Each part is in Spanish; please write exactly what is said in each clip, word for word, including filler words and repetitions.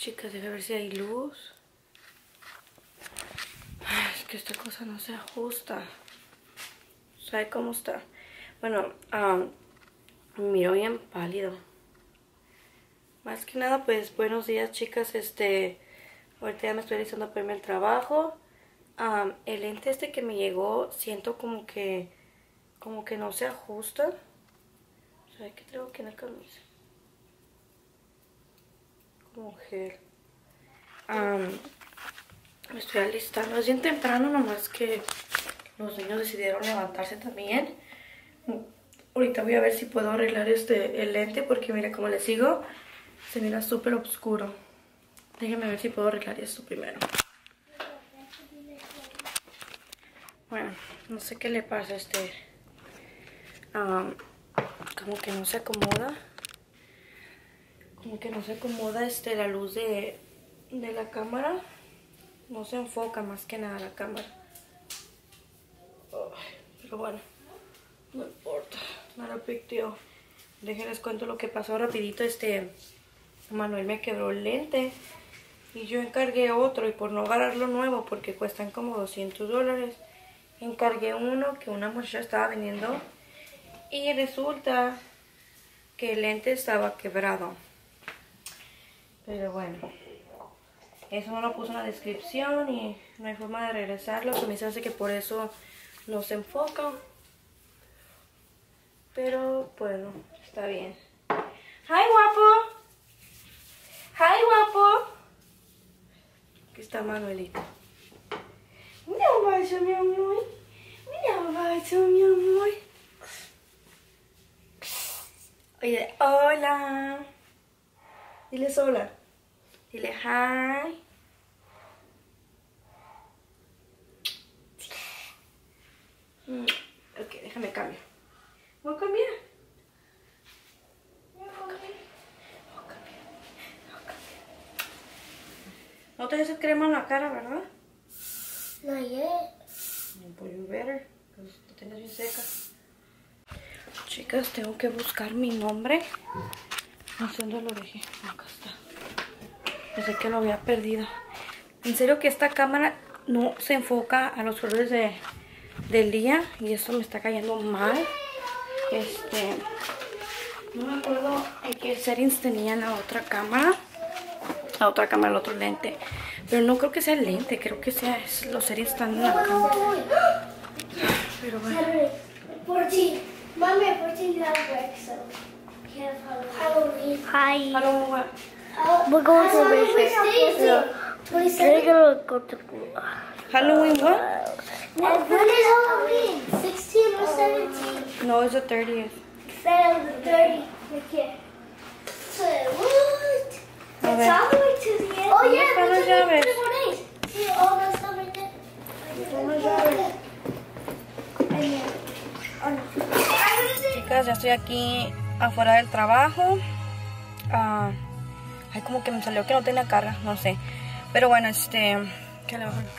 Chicas, debe ver si hay luz. Ay, es que esta cosa no se ajusta. ¿Sabe cómo está? Bueno, um, me miro bien pálido. Más que nada, pues, buenos días, chicas. Este, ahorita ya me estoy listando para irme al trabajo. Um, el lente este que me llegó, siento como que, como que no se ajusta. ¿Sabe qué traigo aquí en la camisa? Como gel. Um, me estoy alistando. Es bien temprano, nomás que los niños decidieron levantarse también. Ahorita voy a ver si puedo arreglar este el lente, porque mira, como les digo, se mira súper oscuro. Déjenme ver si puedo arreglar esto primero. Bueno, no sé qué le pasa a este. Um, como que no se acomoda. Como que no se acomoda este la luz de, de la cámara. No se enfoca más que nada la cámara. Oh, pero bueno, no importa. Nada big deal. Déjenles cuento lo que pasó rapidito. Este Manuel me quebró el lente y yo encargué otro, y por no agarrarlo nuevo, porque cuestan como doscientos dólares, encargué uno que una muchacha estaba vendiendo, y resulta que el lente estaba quebrado. Pero bueno, eso no lo puso en la descripción y no hay forma de regresarlo. Se me hace que por eso no se enfoca. Pero bueno, está bien. ¡Hi, guapo! ¡Hi, guapo! Aquí está Manuelito. Mira un beso, mi amor. Mira un beso, mi amor. Oye, hola. Diles hola. Dile hi. Mm, ok, déjame cambiar. ¿Voy a cambiar? ¿Voy a cambiar? ¿Voy a cambiar? ¿Voy a cambiar? No te haces crema en la cara, ¿verdad? No yet. Pues you better, pues te tienes bien seca. Chicas, tengo que buscar mi nombre. No sé dónde lo dejé. Acá está. Pensé que lo había perdido. En serio que esta cámara no se enfoca a los colores de, del día. Y esto me está cayendo mal. Este... No me acuerdo en qué settings tenía la otra cámara. La otra cámara, el otro lente. Pero no creo que sea el lente. Creo que sea es, los settings están en la cámara. Pero bueno. fourteen. Mommy, fourteen you have work, so can't have Halloween. Hi. Halloween what? We're going to Richmond. twenty-seven. We're going to go to Halloween what? And when is Halloween? sixteen or seventeen? No, it's the thirtieth. Instead of the thirty. Okay. So, what? A It's ver. all the way to the end. Oh, yeah. están las Look at llaves? the three more days. See all the stuff right there? Están las llaves. And then, Chicas, ya estoy aquí afuera del trabajo. Ah, ay, como que me salió que no tenía carga, no sé. Pero bueno, este... ¿Qué le bajo?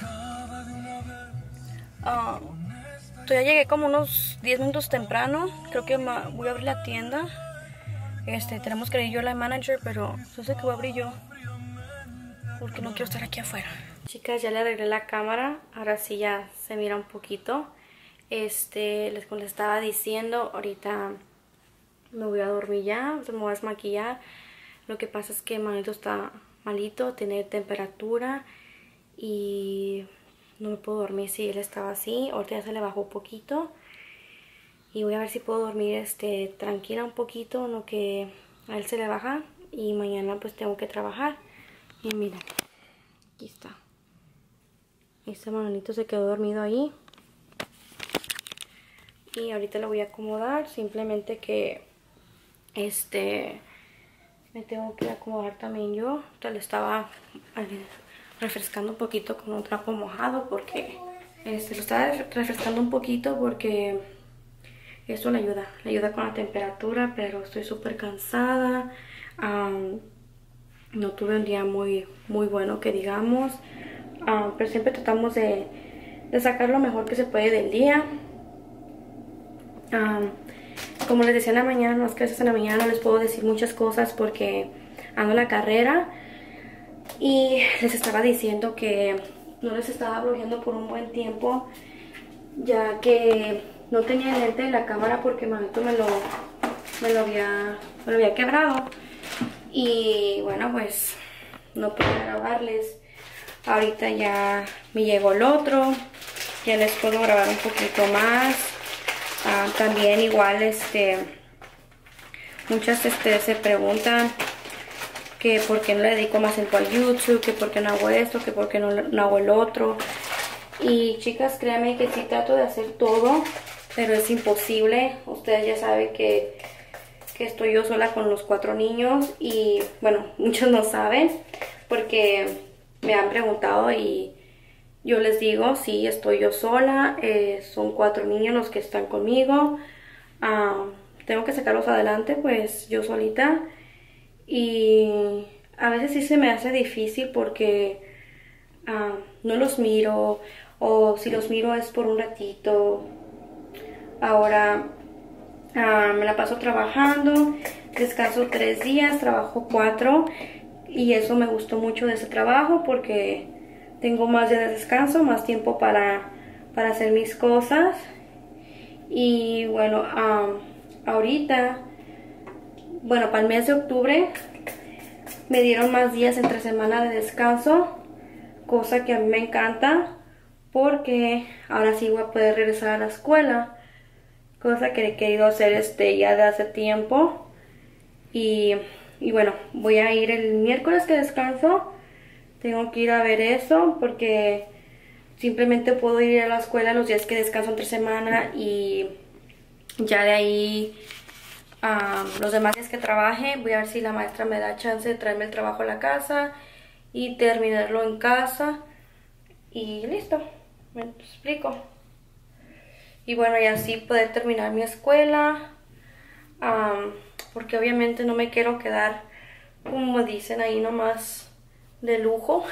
Ah, ya llegué como unos diez minutos temprano. Creo que voy a abrir la tienda. Este, tenemos que ir yo la manager, pero yo sé que voy a abrir yo, porque no quiero estar aquí afuera. Chicas, ya le arreglé la cámara. Ahora sí ya se mira un poquito. Este, les, les estaba diciendo, ahorita me voy a dormir ya, me voy a desmaquillar. Lo que pasa es que Manito está malito, tiene temperatura y no me puedo dormir si él estaba así. Ahorita ya se le bajó un poquito y voy a ver si puedo dormir este, tranquila un poquito, en lo que a él se le baja, y mañana pues tengo que trabajar. Y miren, aquí está. Este Manolito se quedó dormido ahí. Y ahorita lo voy a acomodar, simplemente que este me tengo que acomodar también yo. Te lo estaba refrescando un poquito con un trapo mojado, porque este lo estaba refrescando un poquito porque esto le ayuda, le ayuda con la temperatura, pero estoy súper cansada. Um, no tuve un día muy muy bueno que digamos, um, pero siempre tratamos de, de sacar lo mejor que se puede del día. Um, como les decía en la mañana, las clases en la mañana no les puedo decir muchas cosas porque ando en la carrera. Y les estaba diciendo que no les estaba bloqueando por un buen tiempo, ya que no tenía lente de la cámara porque Manito me lo, me lo, había, me lo había quebrado. Y bueno, pues no podía grabarles. Ahorita ya me llegó el otro, ya les puedo grabar un poquito más. Ah, también igual este muchas este, se preguntan que por qué no le dedico más tiempo al YouTube, que por qué no hago esto, que por qué no, no hago el otro. Y chicas, créanme que sí trato de hacer todo, pero es imposible. Ustedes ya saben que, que estoy yo sola con los cuatro niños y bueno, muchos no saben porque me han preguntado y yo les digo, sí, estoy yo sola, eh, son cuatro niños los que están conmigo. Uh, tengo que sacarlos adelante pues yo solita. Y a veces sí se me hace difícil porque uh, no los miro, o si los miro es por un ratito. Ahora uh, me la paso trabajando, descanso tres días, trabajo cuatro, y eso me gustó mucho de ese trabajo porque tengo más días de descanso, más tiempo para, para hacer mis cosas. Y bueno, um, ahorita... Bueno, para el mes de octubre me dieron más días entre semana de descanso, cosa que a mí me encanta porque ahora sí voy a poder regresar a la escuela, cosa que he querido hacer este ya de hace tiempo. Y, y bueno, voy a ir el miércoles que descanso, tengo que ir a ver eso porque simplemente puedo ir a la escuela los días que descanso entre semana y ya de ahí... Um, los demás días que trabaje, voy a ver si la maestra me da chance de traerme el trabajo a la casa y terminarlo en casa. Y listo, me explico. Y bueno, y así poder terminar mi escuela. Um, porque obviamente no me quiero quedar, como dicen ahí, nomás de lujo.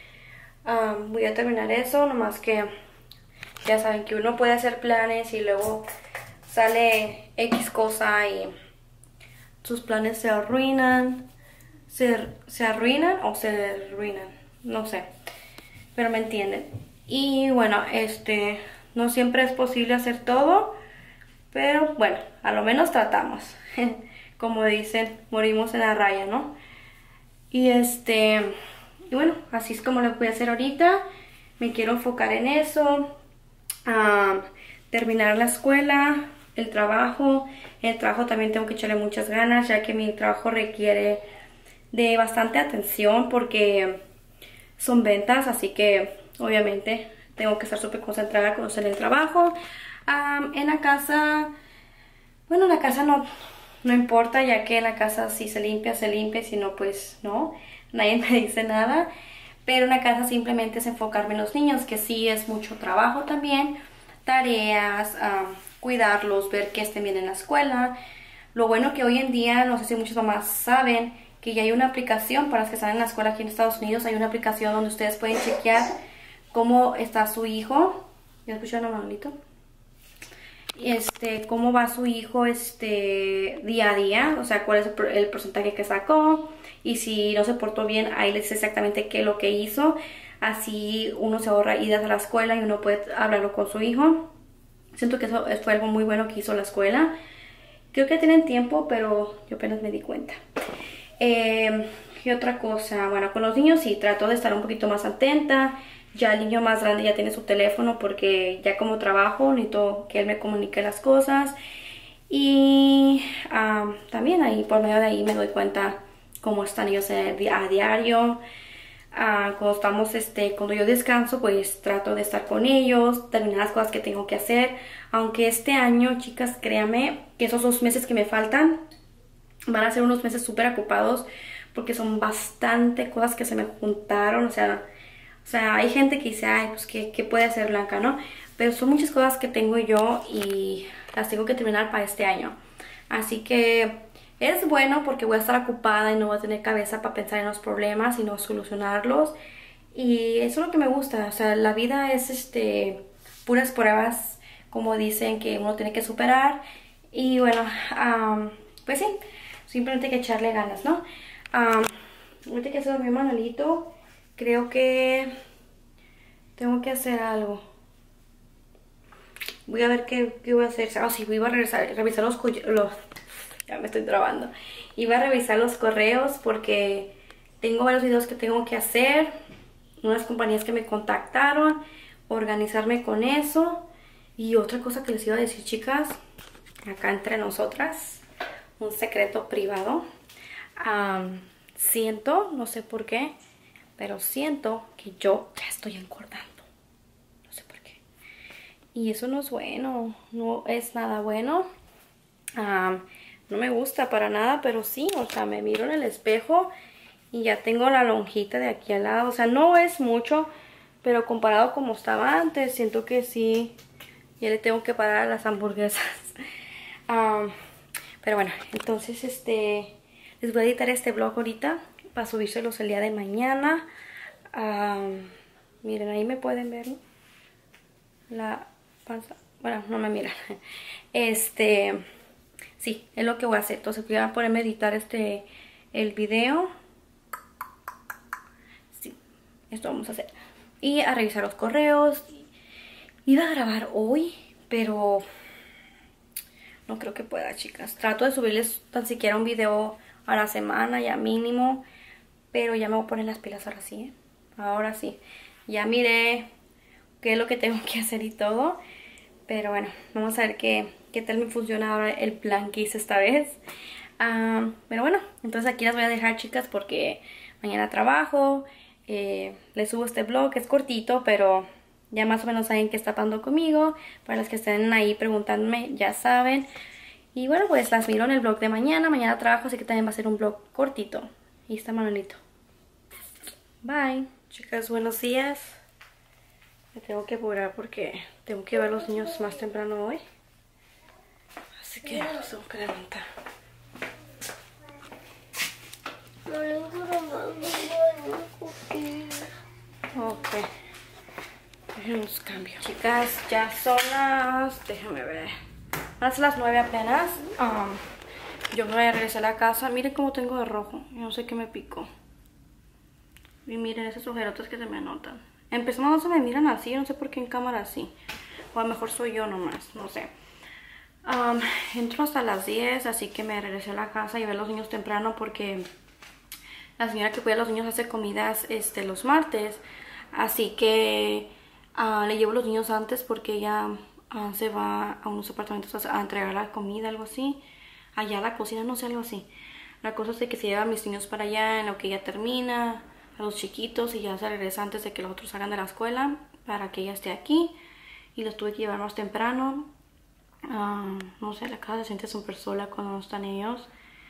um, voy a terminar eso, nomás que ya saben que uno puede hacer planes y luego sale X cosa y sus planes se arruinan, se, se arruinan o se arruinan, no sé, pero me entienden. Y bueno, este, no siempre es posible hacer todo, pero bueno, a lo menos tratamos. Como dicen, morimos en la raya, ¿no? Y este, y bueno, así es como lo voy a hacer ahorita. Me quiero enfocar en eso, a terminar la escuela, el trabajo. El trabajo también tengo que echarle muchas ganas, ya que mi trabajo requiere de bastante atención porque son ventas, así que obviamente tengo que estar súper concentrada con hacer el trabajo. Um, en la casa, bueno, en la casa no, no importa, ya que en la casa si se limpia, se limpia, si no, pues no, nadie me dice nada. Pero en la casa simplemente es enfocarme en los niños, que sí es mucho trabajo también, tareas, um, cuidarlos, ver que estén bien en la escuela. Lo bueno que hoy en día, no sé si muchas mamás saben, que ya hay una aplicación para las que están en la escuela aquí en Estados Unidos. Hay una aplicación donde ustedes pueden chequear cómo está su hijo. ¿Ya escucharon, Manolito? Este, cómo va su hijo este día a día, o sea, cuál es el, el porcentaje que sacó, y si no se portó bien, ahí le dice exactamente qué es lo que hizo. Así uno se ahorra idas a la escuela y uno puede hablarlo con su hijo. Siento que eso fue algo muy bueno que hizo la escuela. Creo que tienen tiempo, pero yo apenas me di cuenta. Eh, ¿Qué otra cosa? Bueno, con los niños sí, trato de estar un poquito más atenta. Ya el niño más grande ya tiene su teléfono porque ya como trabajo necesito que él me comunique las cosas. Y um, también ahí, por medio de ahí me doy cuenta cómo están ellos a diario. Uh, cuando estamos, este, cuando yo descanso, pues trato de estar con ellos, terminar las cosas que tengo que hacer. Aunque este año, chicas, créanme que esos dos meses que me faltan van a ser unos meses súper ocupados porque son bastante cosas que se me juntaron. O sea, o sea hay gente que dice, ay, pues, ¿qué, qué puede hacer Blanca, no? Pero son muchas cosas que tengo yo y las tengo que terminar para este año. Así que es bueno porque voy a estar ocupada y no voy a tener cabeza para pensar en los problemas, sino solucionarlos. Y eso es lo que me gusta. O sea, la vida es este puras pruebas, como dicen, que uno tiene que superar. Y bueno, um, pues sí, simplemente hay que echarle ganas, ¿no? Um, ahorita que se durmió Manolito, creo que tengo que hacer algo. Voy a ver qué, qué voy a hacer. Ah, sí, voy a revisar, revisar los, los... Ya me estoy trabando. Iba a revisar los correos porque tengo varios videos que tengo que hacer. Unas compañías que me contactaron. Organizarme con eso. Y otra cosa que les iba a decir, chicas. Acá entre nosotras. Un secreto privado. Um, siento, no sé por qué, pero siento que yo ya estoy engordando. No sé por qué. Y eso no es bueno. No es nada bueno. Um, no me gusta para nada, pero sí, o sea, me miro en el espejo y ya tengo la lonjita de aquí al lado. O sea, no es mucho, pero comparado como estaba antes, siento que sí, ya le tengo que parar a las hamburguesas. um, pero bueno, entonces este les voy a editar este vlog ahorita para subírselos el día de mañana. Um, miren, ahí me pueden ver, ¿no? La panza. Bueno, no me miran. Este... Sí, es lo que voy a hacer. Entonces voy a ponerme a editar este, el video. Sí, esto vamos a hacer. Y a revisar los correos. Iba a grabar hoy, pero no creo que pueda, chicas. Trato de subirles tan siquiera un video a la semana, ya mínimo. Pero ya me voy a poner las pilas ahora sí, ¿eh? Ahora sí. Ya miré qué es lo que tengo que hacer y todo. Pero bueno, vamos a ver qué, qué tal me funciona ahora el plan que hice esta vez. Um, pero bueno, entonces aquí las voy a dejar, chicas, porque mañana trabajo. Eh, les subo este vlog, es cortito, pero ya más o menos saben qué está pasando conmigo. Para los que estén ahí preguntándome, ya saben. Y bueno, pues las miro en el vlog de mañana. Mañana trabajo, así que también va a ser un vlog cortito. Ahí está Manolito. Bye. Chicas, buenos días. Me tengo que apurar porque tengo que ver a los niños más temprano hoy. Así que los tengo que levantar. Ok. Déjenlos cambio. Chicas, ya son las... Déjenme ver. Van a ser las nueve apenas. Um, yo me voy a regresar a la casa. Miren cómo tengo de rojo. Yo no sé qué me picó. Y miren esos ojerotes que se me notan. Empezamos, no se me miran así, no sé por qué en cámara así. O a lo mejor soy yo nomás, no sé. Um, entro hasta las diez, así que me regresé a la casa y ver a los niños temprano porque la señora que cuida a los niños hace comidas este, los martes. Así que uh, le llevo a los niños antes porque ella uh, se va a unos apartamentos a, a entregar la comida, algo así. Allá a la cocina, no sé, algo así. La cosa es de que se lleva a mis niños para allá en lo que ella termina, a los chiquitos, y ya se regresa antes de que los otros salgan de la escuela para que ella esté aquí. Y los tuve que llevar más temprano. Uh, no sé, la casa se siente súper sola cuando no están ellos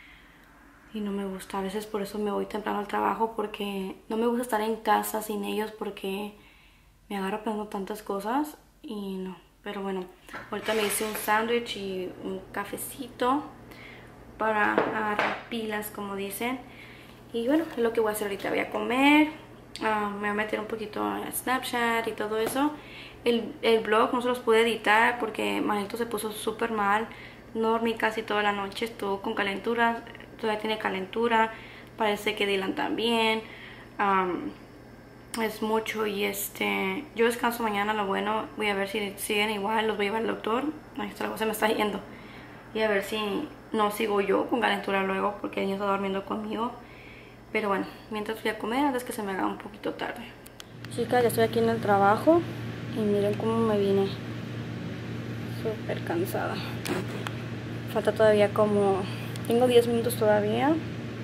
y no me gusta. A veces por eso me voy temprano al trabajo, porque no me gusta estar en casa sin ellos porque me agarro pensando tantas cosas y no. Pero bueno, ahorita me hice un sándwich y un cafecito para agarrar pilas, como dicen. Y bueno, es lo que voy a hacer ahorita. Voy a comer, uh, me voy a meter un poquito a Snapchat y todo eso. El, el vlog no se los pude editar porque Manito se puso súper mal. No dormí casi toda la noche, estuvo con calentura, todavía tiene calentura. Parece que Dylan también. Um, es mucho y este... Yo descanso mañana, lo bueno. Voy a ver si siguen igual, los voy a llevar al doctor. Ahí está, la cosa me está yendo. Y a ver si no sigo yo con calentura luego porque el niño está durmiendo conmigo. Pero bueno, mientras voy a comer antes que se me haga un poquito tarde. Chicas, ya estoy aquí en el trabajo. Y miren cómo me vine súper cansada. Falta todavía como... Tengo diez minutos todavía.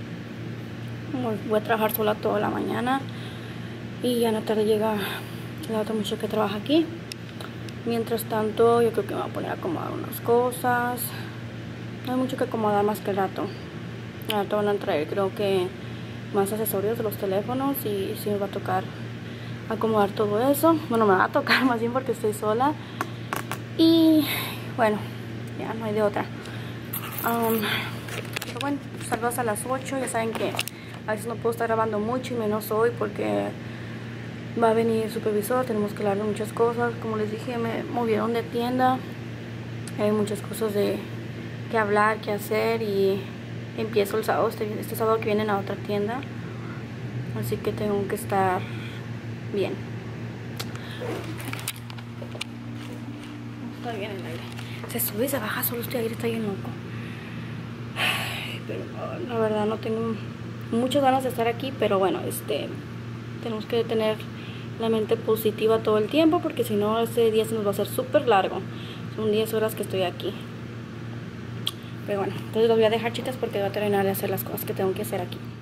Voy a trabajar sola toda la mañana. Y ya en la tarde llega la otra muchacha que trabaja aquí. Mientras tanto, yo creo que me voy a poner a acomodar unas cosas. No hay mucho que acomodar más que el rato. Al rato van a traer, creo que, más accesorios de los teléfonos. Y sí me va a tocar acomodar todo eso. Bueno, me va a tocar más bien porque estoy sola. Y bueno, ya no hay de otra. Um, pero bueno, salgo hasta las ocho. Ya saben que a veces no puedo estar grabando mucho y menos hoy porque va a venir el supervisor. Tenemos que hablar de muchas cosas. Como les dije, me movieron de tienda. Hay muchas cosas de que hablar, que hacer. Y empiezo el sábado, este, este sábado que viene a otra tienda. Así que tengo que estar bien. Está bien el aire. Se sube y se baja, solo este aire está bien loco. Pero no, la verdad no tengo muchas ganas de estar aquí, pero bueno, este tenemos que tener la mente positiva todo el tiempo, porque si no ese día se nos va a hacer súper largo. Son diez horas que estoy aquí. Pero bueno, entonces los voy a dejar, chicas, porque voy a terminar de hacer las cosas que tengo que hacer aquí.